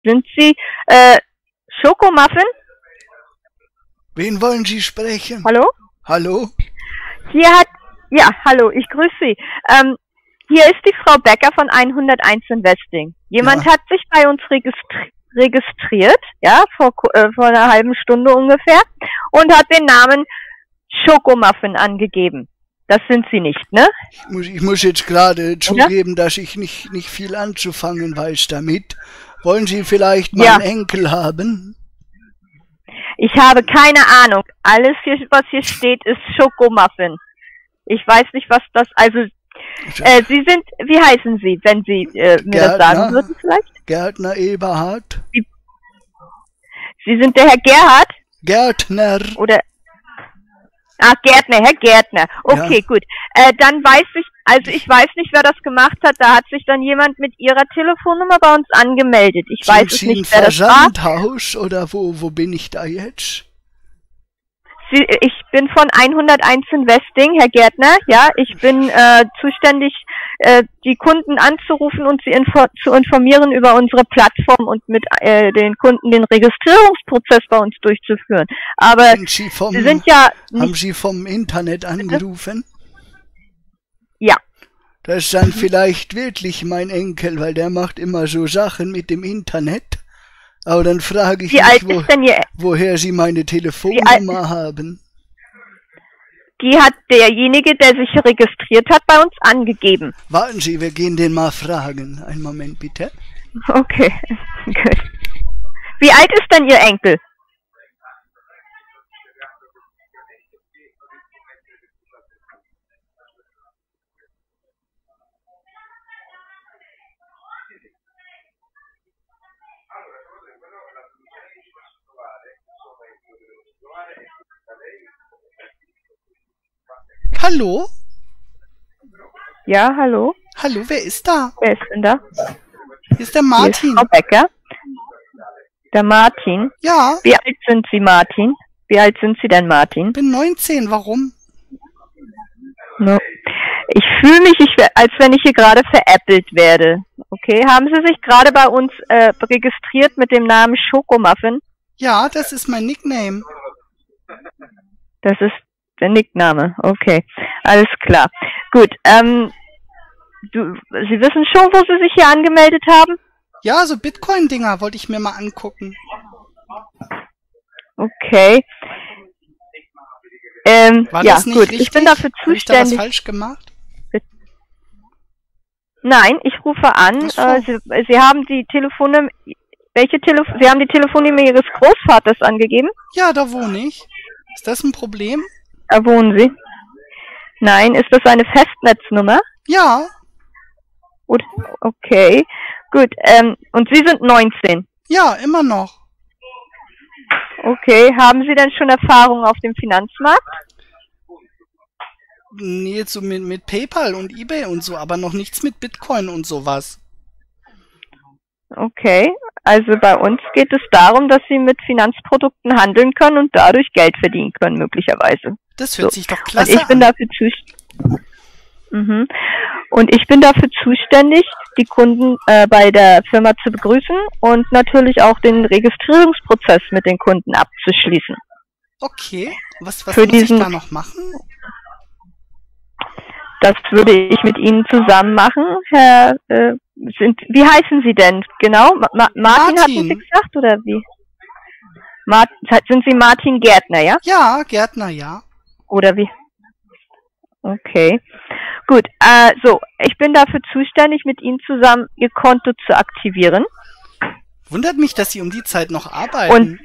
Sind Sie Schokomuffin? Wen wollen Sie sprechen? Hallo? Hallo? Ja, hallo, ich grüße Sie. Hier ist die Frau Becker von 101 Investing. Jemand hat sich bei uns registriert, ja, vor einer halben Stunde ungefähr, und hat den Namen Schokomuffin angegeben. Das sind Sie nicht, ne? Ich muss jetzt gerade zugeben, dass ich nicht viel anzufangen weiß damit. Wollen Sie vielleicht meinen Enkel haben? Ich habe keine Ahnung. Alles, was hier steht, ist Schokomuffin. Ich weiß nicht, was das, also, Sie sind, wie heißen Sie, wenn Sie mir das sagen würden vielleicht? Gärtner Eberhard. Sie sind der Herr Gerhard? Gärtner. Oder, Gärtner, Herr Gärtner. Okay, gut. Dann weiß ich weiß nicht, wer das gemacht hat. Da hat sich dann jemand mit Ihrer Telefonnummer bei uns angemeldet. Ich weiß es nicht, wer das war. Versandhaus oder wo bin ich da jetzt? Ich bin von 101 Investing, Herr Gärtner. Ja, ich bin zuständig, die Kunden anzurufen und sie zu informieren über unsere Plattform und mit den Kunden den Registrierungsprozess bei uns durchzuführen. Aber Sie sind ja nicht... Haben Sie vom Internet angerufen? Ja. Das ist dann vielleicht wirklich mein Enkel, weil der macht immer so Sachen mit dem Internet. Aber dann frage ich mich, woher Sie meine Telefonnummer haben. Die hat derjenige, der sich registriert hat, bei uns angegeben. Warten Sie, wir gehen den mal fragen. Einen Moment bitte. Okay, gut. Wie alt ist denn Ihr Enkel? Hallo? Ja, hallo? Hallo, wer ist da? Wer ist denn da? Hier ist der Martin. Hier ist Frau Becker. Der Martin? Ja. Wie alt sind Sie, Martin? Wie alt sind Sie denn, Martin? Ich bin 19, warum? No. Ich fühle mich, als wenn ich hier gerade veräppelt werde. Okay, haben Sie sich gerade bei uns registriert mit dem Namen Schokomuffin? Ja, das ist mein Nickname. Das ist der Nickname, okay. Alles klar. Gut, Sie wissen schon, wo Sie sich hier angemeldet haben? Ja, so Bitcoin-Dinger wollte ich mir mal angucken. Okay. War das nicht richtig? Ich bin dafür zuständig. Habe ich da was falsch gemacht? Nein, ich rufe an. Sie haben die Telefonnummer, Sie haben die Telefonnummer Ihres Großvaters angegeben? Ja, da wohne ich. Ist das ein Problem? Da wohnen Sie. Nein, ist das eine Festnetznummer? Ja. Gut, okay. Gut, und Sie sind 19? Ja, immer noch. Okay, haben Sie denn schon Erfahrung auf dem Finanzmarkt? Nee, jetzt so mit PayPal und eBay und so, aber noch nichts mit Bitcoin und sowas. Okay, also bei uns geht es darum, dass Sie mit Finanzprodukten handeln können und dadurch Geld verdienen können, möglicherweise. Das hört sich doch klasse an. Und ich bin dafür zuständig, die Kunden bei der Firma zu begrüßen und natürlich auch den Registrierungsprozess mit den Kunden abzuschließen. Okay, was muss ich da noch machen? Das würde ich mit Ihnen zusammen machen, Herr, wie heißen Sie denn genau? Martin hatten Sie gesagt, oder wie? Sind Sie Martin Gärtner, ja? Ja, Gärtner, ja. Oder wie? Okay. Gut, ich bin dafür zuständig, mit Ihnen zusammen Ihr Konto zu aktivieren. Wundert mich, dass Sie um die Zeit noch arbeiten. Und,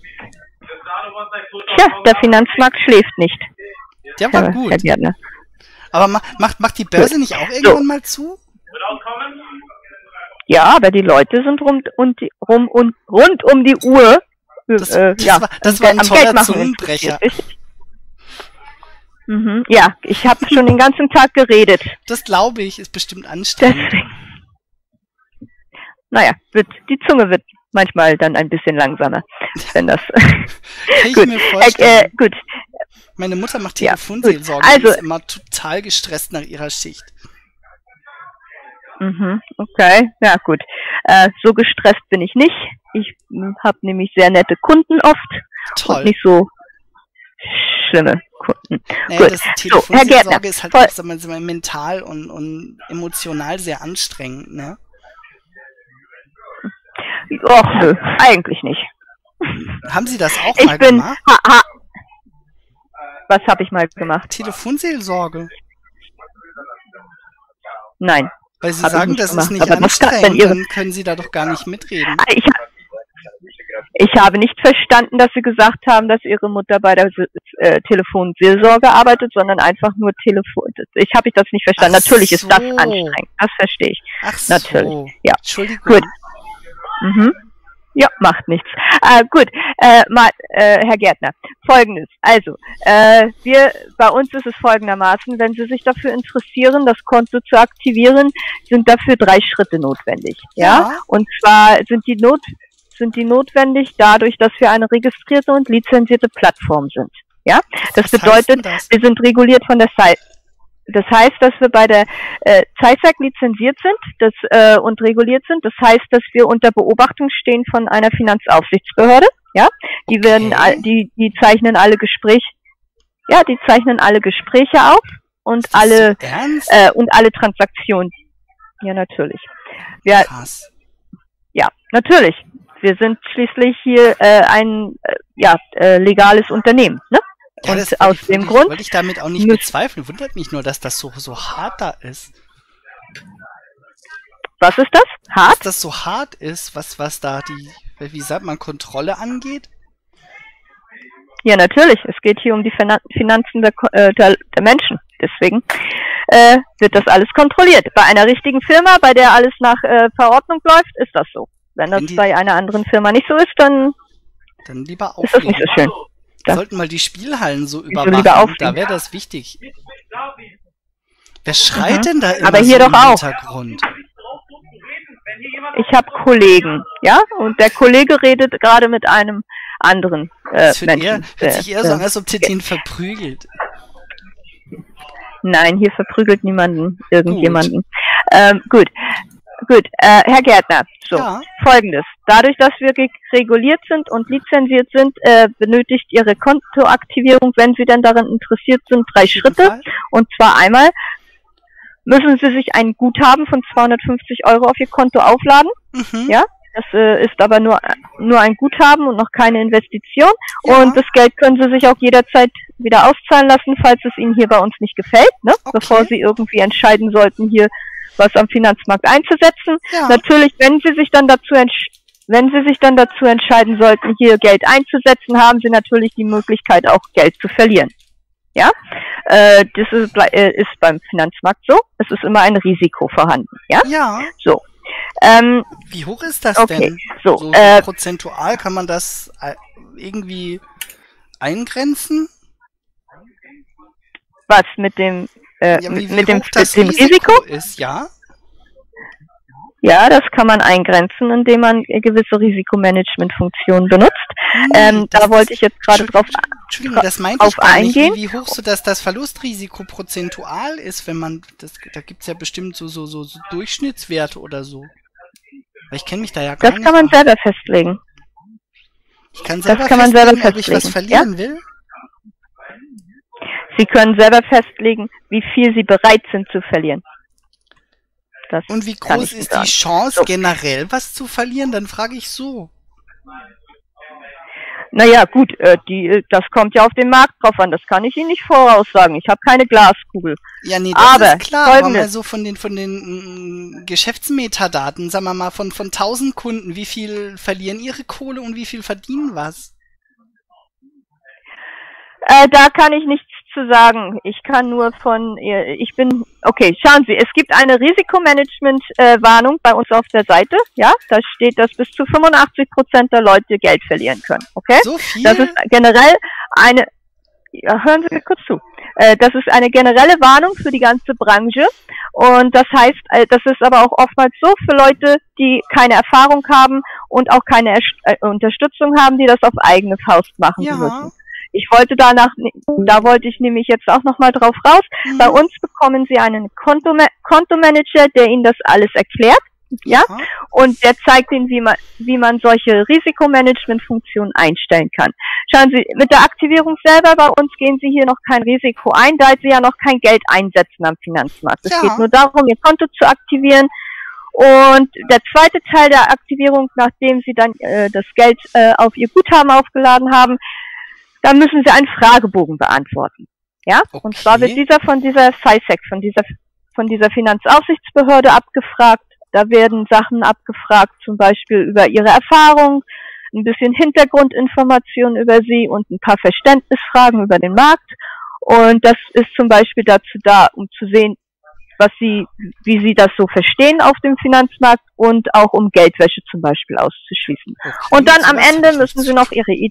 der Finanzmarkt schläft nicht. Der war gut. Herr Gärtner. Aber macht die Börse nicht auch irgendwann mal zu? Ja, aber die Leute sind rund um die Uhr. Das war ein toller Zungenbrecher. Ja, ich habe schon den ganzen Tag geredet. Das glaube ich, ist bestimmt anstrengend. Deswegen. Naja, die Zunge wird manchmal dann ein bisschen langsamer, wenn das... Kann ich mir vorstellen. Gut. Meine Mutter macht Telefonseelsorge, die ist immer total gestresst nach ihrer Schicht. Okay, ja gut. So gestresst bin ich nicht. Ich habe nämlich sehr nette Kunden oft. Toll. Und nicht so schlimme Kunden. Naja, gut. Das Telefonseelsorge ist halt auch, sagen wir, mental und emotional sehr anstrengend, ne? Och, nö, eigentlich nicht. Haben Sie das auch mal gemacht? Was habe ich mal gemacht? Telefonseelsorge. Nein. Weil Sie sagen, das ist nicht anstrengend, dann können Sie da doch gar nicht mitreden. Ich habe nicht verstanden, dass Sie gesagt haben, dass Ihre Mutter bei der Telefonseelsorge arbeitet, sondern einfach nur Telefon. Ich habe das nicht verstanden. Natürlich ist das anstrengend. Das verstehe ich. Ach so. Natürlich. Ja. Entschuldigung. Gut. Ja, macht nichts. Gut, Herr Gärtner, Folgendes. Also, bei uns ist es folgendermaßen, wenn Sie sich dafür interessieren, das Konto zu aktivieren, sind dafür 3 Schritte notwendig. Ja? Und zwar sind die notwendig dadurch, dass wir eine registrierte und lizenzierte Plattform sind. Ja? Das bedeutet, wir sind reguliert von der Das heißt, dass wir bei der CySac lizenziert sind und reguliert sind. Das heißt, dass wir unter Beobachtung stehen von einer Finanzaufsichtsbehörde. Ja, die werden, die zeichnen alle Gespräche. Ja, die zeichnen alle Gespräche auf und alle Transaktionen. Ja, natürlich. Krass. Ja, natürlich. Wir sind schließlich hier ein legales Unternehmen. Ne? Ja, und aus dem Grund wollte ich damit auch nicht bezweifeln. Wundert mich nur, dass das so hart da ist. Was ist das? Hart? Dass das so hart ist, was da wie sagt man, Kontrolle angeht? Ja, natürlich. Es geht hier um die Finanzen der Menschen. Deswegen wird das alles kontrolliert. Bei einer richtigen Firma, bei der alles nach Verordnung läuft, ist das so. Wenn das bei einer anderen Firma nicht so ist, dann lieber ist das nicht so schön. Wir sollten mal die Spielhallen so überwachen, da wäre das wichtig. Wer schreit denn da immer aber hier so doch auch. Hintergrund? Ich habe Kollegen, ja, und der Kollege redet gerade mit einem anderen Menschen. Hört sich eher so an, als ob Titin verprügelt. Nein, hier verprügelt niemanden, irgendjemanden. Gut. Gut, Herr Gärtner, Folgendes. Dadurch, dass wir reguliert sind und lizenziert sind, benötigt Ihre Kontoaktivierung, wenn Sie denn daran interessiert sind, 3 Schritte. Und zwar einmal müssen Sie sich ein Guthaben von 250 € auf Ihr Konto aufladen. Ja, das ist aber nur ein Guthaben und noch keine Investition. Ja. Und das Geld können Sie sich auch jederzeit wieder auszahlen lassen, falls es Ihnen hier bei uns nicht gefällt, ne? Okay. Bevor Sie irgendwie entscheiden sollten, hier was am Finanzmarkt einzusetzen. Ja. Natürlich, wenn Sie sich dann dazu entscheiden sollten, hier Geld einzusetzen, haben Sie natürlich die Möglichkeit, auch Geld zu verlieren. Ja, das ist beim Finanzmarkt so. Es ist immer ein Risiko vorhanden. Ja. Ja. So. Wie hoch ist das denn? So prozentual kann man das irgendwie eingrenzen? Was mit dem mit dem Risiko ist, ja? Ja, das kann man eingrenzen, indem man gewisse Risikomanagementfunktionen benutzt. Da wollte ich jetzt gerade drauf eingehen. Wie hoch so das Verlustrisiko prozentual ist, wenn man da gibt's ja bestimmt so Durchschnittswerte oder so. Weil ich kenne mich da ja gar nicht. Das kann man selber festlegen. Ich kann selber festlegen, ob ich was verlieren will? Sie können selber festlegen, wie viel Sie bereit sind zu verlieren. Und wie groß ist die Chance, generell was zu verlieren? Dann frage ich so. Naja, gut, das kommt ja auf den Markt drauf an. Das kann ich Ihnen nicht voraussagen. Ich habe keine Glaskugel. Ja, nee, das ist klar. Aber mal so von den Geschäftsmetadaten, sagen wir mal, von 1000 Kunden, wie viel verlieren ihre Kohle und wie viel verdienen was? Da kann ich nichts zu sagen. Ich kann nur schauen Sie, es gibt eine Risikomanagement-Warnung bei uns auf der Seite, ja, da steht, dass bis zu 85% der Leute Geld verlieren können, okay? So viel? Das ist generell hören Sie mir kurz zu. Das ist eine generelle Warnung für die ganze Branche und das heißt, das ist aber auch oftmals so für Leute, die keine Erfahrung haben und auch keine Unterstützung haben, die das auf eigene Faust machen müssen. da wollte ich nämlich jetzt auch nochmal drauf raus. Bei uns bekommen Sie einen Kontomanager, der Ihnen das alles erklärt. Ja, und der zeigt Ihnen, wie man solche Risikomanagement-Funktionen einstellen kann. Schauen Sie, mit der Aktivierung selber bei uns gehen Sie hier noch kein Risiko ein, da Sie ja noch kein Geld einsetzen am Finanzmarkt. Es geht nur darum, Ihr Konto zu aktivieren. Und der zweite Teil der Aktivierung, nachdem Sie dann das Geld auf Ihr Guthaben aufgeladen haben, dann müssen Sie einen Fragebogen beantworten. Ja, und zwar wird dieser von dieser FISEC, von dieser Finanzaufsichtsbehörde abgefragt. Da werden Sachen abgefragt, zum Beispiel über Ihre Erfahrung, ein bisschen Hintergrundinformationen über Sie und ein paar Verständnisfragen über den Markt. Und das ist zum Beispiel dazu da, um zu sehen, wie Sie das so verstehen auf dem Finanzmarkt und auch um Geldwäsche zum Beispiel auszuschließen. Und dann am Ende müssen Sie noch Ihre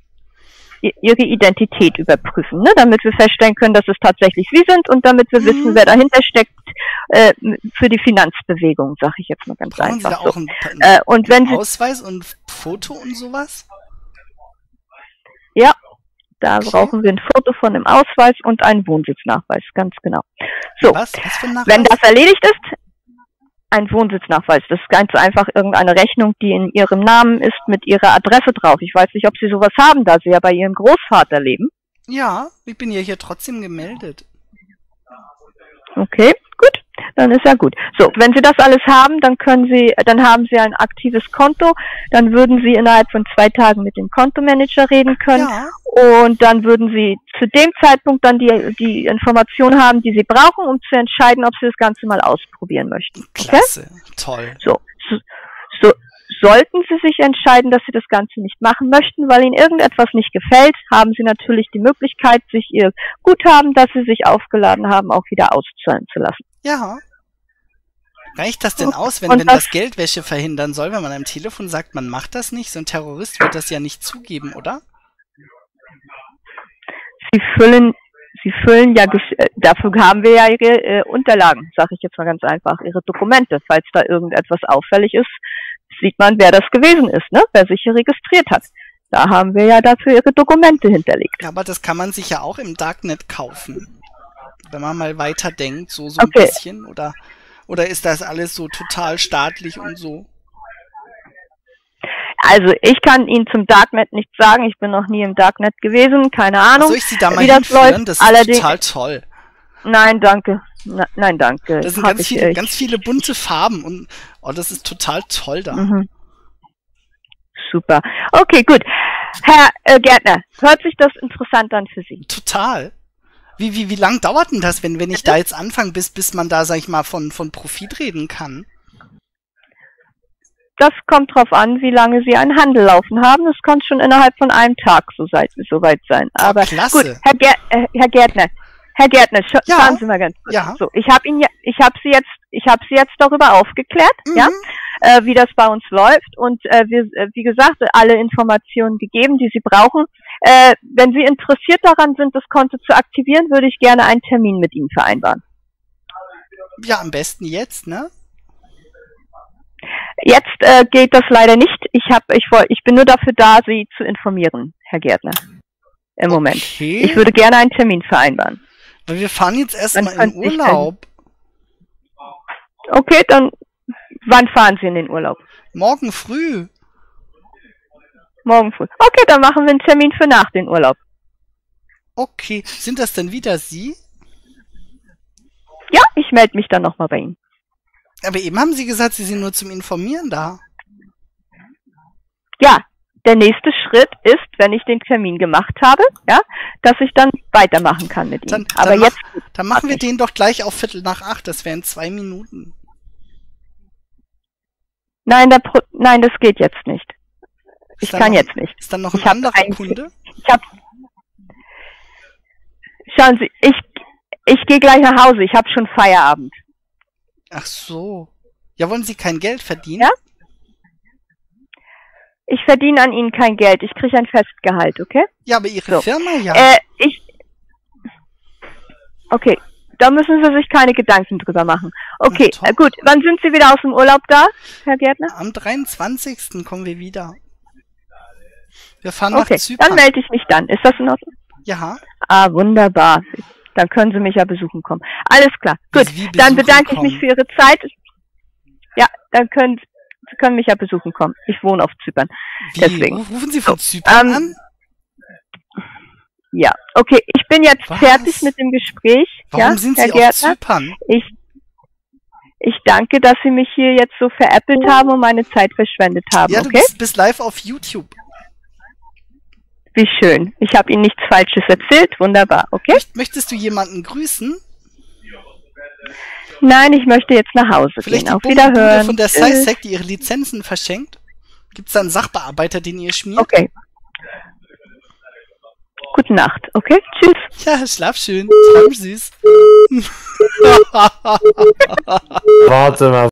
Identität überprüfen, ne? Damit wir feststellen können, dass es tatsächlich Sie sind und damit wir wissen, wer dahinter steckt für die Finanzbewegung, sage ich jetzt mal ganz Brauchen einfach. Sie da auch und wenn Sie Ausweis und Foto und sowas? Ja, da brauchen wir ein Foto von dem Ausweis und einen Wohnsitznachweis, ganz genau. So, Was für ein Nachweis? wenn das erledigt ist, ein Wohnsitznachweis. Das ist ganz einfach irgendeine Rechnung, die in Ihrem Namen ist, mit Ihrer Adresse drauf. Ich weiß nicht, ob Sie sowas haben, da Sie ja bei Ihrem Großvater leben. Ja, ich bin ja hier trotzdem gemeldet. Okay, gut, dann ist ja gut. So, wenn Sie das alles haben, dann haben Sie ein aktives Konto, dann würden Sie innerhalb von 2 Tagen mit dem Kontomanager reden können und dann würden Sie zu dem Zeitpunkt dann die Informationen haben, die Sie brauchen, um zu entscheiden, ob Sie das Ganze mal ausprobieren möchten. Okay? Klasse, toll. So, sollten Sie sich entscheiden, dass Sie das Ganze nicht machen möchten, weil Ihnen irgendetwas nicht gefällt, haben Sie natürlich die Möglichkeit, sich Ihr Guthaben, das Sie sich aufgeladen haben, auch wieder auszahlen zu lassen. Ja. Reicht das denn aus, wenn das Geldwäsche verhindern soll, wenn man am Telefon sagt, man macht das nicht? So ein Terrorist wird das ja nicht zugeben, oder? Sie füllen ja, dafür haben wir ja Ihre Unterlagen, sage ich jetzt mal ganz einfach, Ihre Dokumente. Falls da irgendetwas auffällig ist, sieht man, wer das gewesen ist, ne? Wer sich hier registriert hat. Da haben wir ja dafür Ihre Dokumente hinterlegt. Ja, aber das kann man sich ja auch im Darknet kaufen. Wenn man mal weiter denkt, so ein bisschen, oder ist das alles so total staatlich und so? Also ich kann Ihnen zum Darknet nichts sagen, ich bin noch nie im Darknet gewesen, keine Ahnung. Soll ich Sie da mal hinführen? Das ist total toll. Nein, danke. Nein, danke. Das sind ganz viele bunte Farben und das ist total toll da. Mhm. Super. Okay, gut. Herr Gärtner, hört sich das interessant an für Sie? Total. Wie lang dauert denn das, wenn ich da jetzt anfange, bis man da, sag ich mal, von Profit reden kann? Das kommt drauf an, wie lange Sie einen Handel laufen haben. Das kann schon innerhalb von einem Tag soweit sein. Aber klasse. Gut, Herr Gärtner, schauen Sie mal ganz kurz. Ja. So, ich habe Sie jetzt darüber aufgeklärt, ja, wie das bei uns läuft und wie gesagt, alle Informationen gegeben, die Sie brauchen. Wenn Sie interessiert daran sind, das Konto zu aktivieren, würde ich gerne einen Termin mit Ihnen vereinbaren. Ja, am besten jetzt, ne? Jetzt geht das leider nicht. Ich bin nur dafür da, Sie zu informieren, Herr Gärtner. Im Moment. Ich würde gerne einen Termin vereinbaren. Weil wir fahren jetzt erstmal in Urlaub. Okay, dann wann fahren Sie in den Urlaub? Morgen früh. Morgen früh. Okay, dann machen wir einen Termin für nach den Urlaub. Okay, sind das denn wieder Sie? Ja, ich melde mich dann nochmal bei Ihnen. Aber eben haben Sie gesagt, Sie sind nur zum Informieren da. Ja, der nächste Schritt ist, wenn ich den Termin gemacht habe, ja, dass ich dann weitermachen kann mit Ihnen. Dann machen wir den doch gleich auf 7:45, das wären 2 Minuten. Nein, das geht jetzt nicht. Ich kann jetzt nicht. Ist dann noch ein anderer Kunde? Schauen Sie, ich gehe gleich nach Hause, ich habe schon Feierabend. Ach so. Ja, wollen Sie kein Geld verdienen? Ja? Ich verdiene an Ihnen kein Geld, ich kriege ein Festgehalt, okay? Ja, aber Ihre Firma ja. Okay, da müssen Sie sich keine Gedanken drüber machen. Okay, gut, wann sind Sie wieder aus dem Urlaub da, Herr Gärtner? Am 23. kommen wir wieder. Wir fahren nach Zypern. Dann melde ich mich dann. Ist das in Ordnung? Ja. Ah, wunderbar. Dann können Sie mich ja besuchen kommen. Alles klar. Gut, dann bedanke ich mich für Ihre Zeit. Ja, dann Sie können mich ja besuchen kommen. Ich wohne auf Zypern. Deswegen. Rufen Sie von Zypern an? Ja, okay. Ich bin jetzt fertig mit dem Gespräch. Warum sind Sie auf Zypern? Ich danke, dass Sie mich hier jetzt so veräppelt haben und meine Zeit verschwendet haben. Ja, du bist live auf YouTube. Wie schön. Ich habe Ihnen nichts Falsches erzählt. Wunderbar, okay? Möchtest du jemanden grüßen? Nein, ich möchte jetzt nach Hause gehen. Auf Wiederhören. Von der SciSec, die ihre Lizenzen verschenkt? Gibt es da einen Sachbearbeiter, den ihr schmiert? Okay. Gute Nacht, okay? Tschüss. Ja, schlaf schön. Träum süß. Warte mal.